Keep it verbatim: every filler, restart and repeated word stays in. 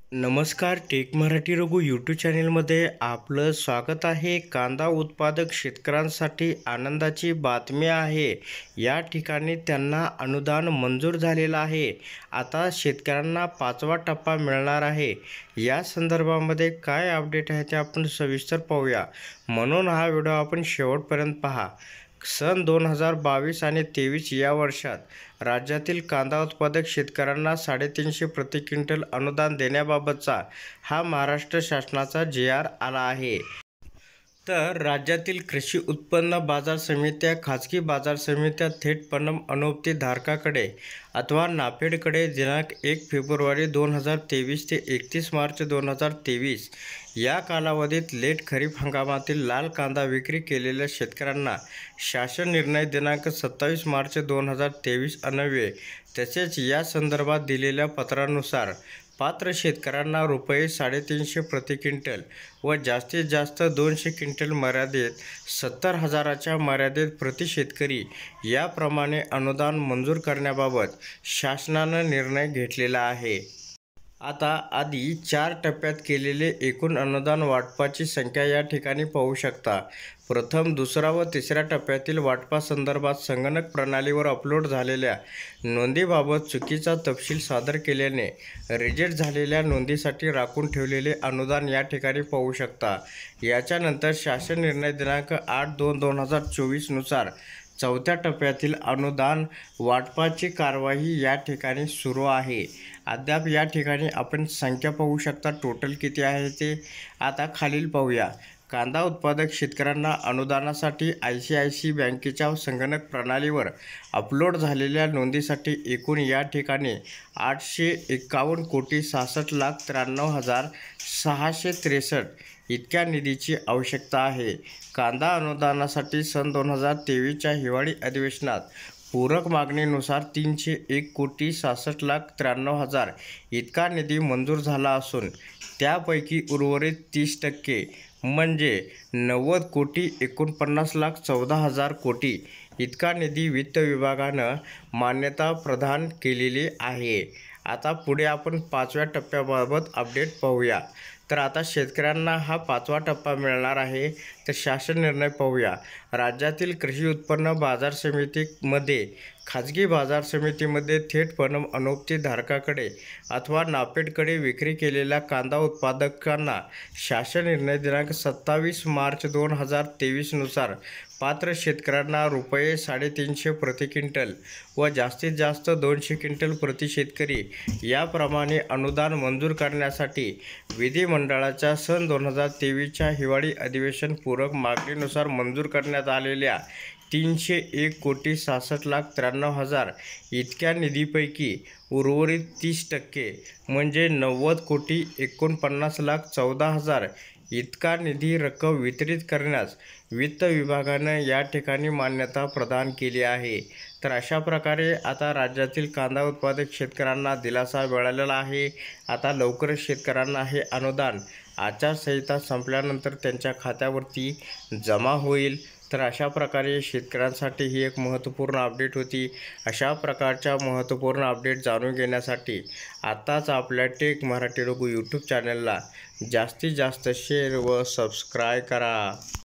नमस्कार, take Marathi Raghu YouTube चॅनेलमध्ये आपलं स्वागत आहे. कांदा उत्पादक शेतकऱ्यांसाठी आनंदाची बातमी आहे. या ठिकाणी त्यांना अनुदान मंजूर झालेलं आहे. आता शेतकऱ्यांना पाचवा टप्पा मिळणार आहे. या संदर्भामध्ये काय अपडेट आहे ते आपण सविस्तर पाहूया, म्हणून हा व्हिडिओ आपण शेवटपर्यंत पहा. सन दोन हजार बावीस आणि तेवीस या वर्षात राज्यातील कांदा उत्पादक शेतकऱ्यांना साडेतीनशे प्रति क्विंटल अनुदान देण्याबाबतचा हा महाराष्ट्र शासनाचा जी आर आला आहे. तर राज्यातील कृषी उत्पन्न बाजार समित्या, खाजगी बाजार समित्या थेट पणन अनुमती धारकाकडे अथवा नाफेडकडे दिनांक एक फेब्रुवारी दोन हजार तेवीस ते एकतीस मार्च दोन हजार तेवीस या कालावधीत लेट खरीप हंगामातील लाल कांदा विक्री केलेल्या शेतकऱ्यांना शासन निर्णय दिनांक सत्तावीस मार्च दोन हजार तेवीस अन्वये तसेच या संदर्भात दिलेल्या पत्रानुसार पात्र शेतकऱ्यांना रुपये साडेतीनशे प्रति क्विंटल व जास्तीत जास्त दोनशे क्विंटल मर्यादेत सत्तर हजाराच्या मर्यादेत प्रति शेतकरी याप्रमाणे अनुदान मंजूर करण्याबाबत शासनानं निर्णय घेतलेला आहे. आता आधी चार टप्प्यात केलेले एकूण अनुदान वाटपाची संख्या या ठिकाणी पाहू शकता. प्रथम, दुसरा व तिसऱ्या टप्प्यातील वाटपासंदर्भात संगणक प्रणालीवर अपलोड झालेल्या नोंदीबाबत चुकीचा तपशील सादर केल्याने रिजेक्ट झालेल्या नोंदीसाठी राखून ठेवलेले अनुदान या ठिकाणी पाहू शकता. याच्यानंतर शासन निर्णय दिनांक आठ दोन दोन हजार चोवीस नुसार चौथ्या टप्प्यातील अनुदान वाटपाची कारवाई या ठिकाणी सुरू आहे. अद्याप या ठिकाणी आपण संख्या पाहू शकता, टोटल किती आहे ते. आता खालील पाहूया. कांदा उत्पादक शेतकऱ्यांना अनुदानासाठी आय सी आय सी बँकेच्या संगणक प्रणालीवर अपलोड झालेल्या नोंदीसाठी एकूण या ठिकाणी आठशे एकावन्न कोटी सहासष्ट लाख त्र्याण्णव हजार सहाशे त्रेसष्ट इतक्या निधीची आवश्यकता आहे. कांदा अनुदानासाठी सन दोन हजार तेवीसच्या हिवाळी अधिवेशनात पूरक मागणीनुसार तीनशे एक कोटी सहासष्ट लाख त्र्याण्णव हजार इतका निधी मंजूर झाला असून त्यापैकी उर्वरित तीस टक्के म्हणजे नव्वद कोटी एकोणपन्नास लाख चौदा हजार कोटी इतका निधी वित्त विभागानं मान्यता प्रदान केलेली आहे. आता पुढे आपण पाचव्या टप्प्याबाबत अपडेट पाहूया. तर आता शेतकऱ्यांना हा पाचवा टप्पा मिळणार आहे. तर शासन निर्णय पाहूया. राज्यातील कृषी उत्पन्न बाजार समितीमध्ये, खाजगी बाजार समितीमध्ये थेट पणन अनुमती धारकाकडे अथवा नाफेडकडे विक्री केलेल्या कांदा उत्पादकांना शासन निर्णय दिनांक सत्तावीस मार्च दोन हजार तेवीस नुसार पात्र शेतकऱ्यांना रुपये साडेतीनशे प्रति क्विंटल व जास्तीत जास्त दोनशे क्विंटल प्रति शेतकरी याप्रमाणे अनुदान मंजूर करण्यासाठी विधिमंडळाच्या सन दोन हजार तेवीसच्या हिवाळी अधिवेशन पूरक मागणीनुसार मंजूर करण्यात आलेल्या तीनशे एक कोटी सहासष्ट लाख त्र्याण्णव हजार इतक्या निधीपैकी उर्वरित तीस टक्के म्हणजे नव्वद कोटी एकोणपन्नास लाख चौदा हजार इतका निधी रक्कम वितरित करण्यास वित्त विभागानं या ठिकाणी मान्यता प्रदान केली आहे. तर अशा प्रकारे आता राज्यातील कांदा उत्पादक शेतकऱ्यांना दिलासा मिळालेला आहे. आता लवकरच शेतकऱ्यांना हे अनुदान आचारसंहिता संपल्यानंतर त्यांच्या खात्यावरती जमा होईल. तर अशा प्रकारे शेतकऱ्यांसाठी ही एक महत्त्वपूर्ण अपडेट होती. अशा प्रकारच्या महत्त्वपूर्ण अपडेट जाणून घेण्यासाठी आत्ताच आपल्या टेक मराठी रघु यूट्यूब चॅनलला जास्तीत जास्त शेअर व सबस्क्राईब करा.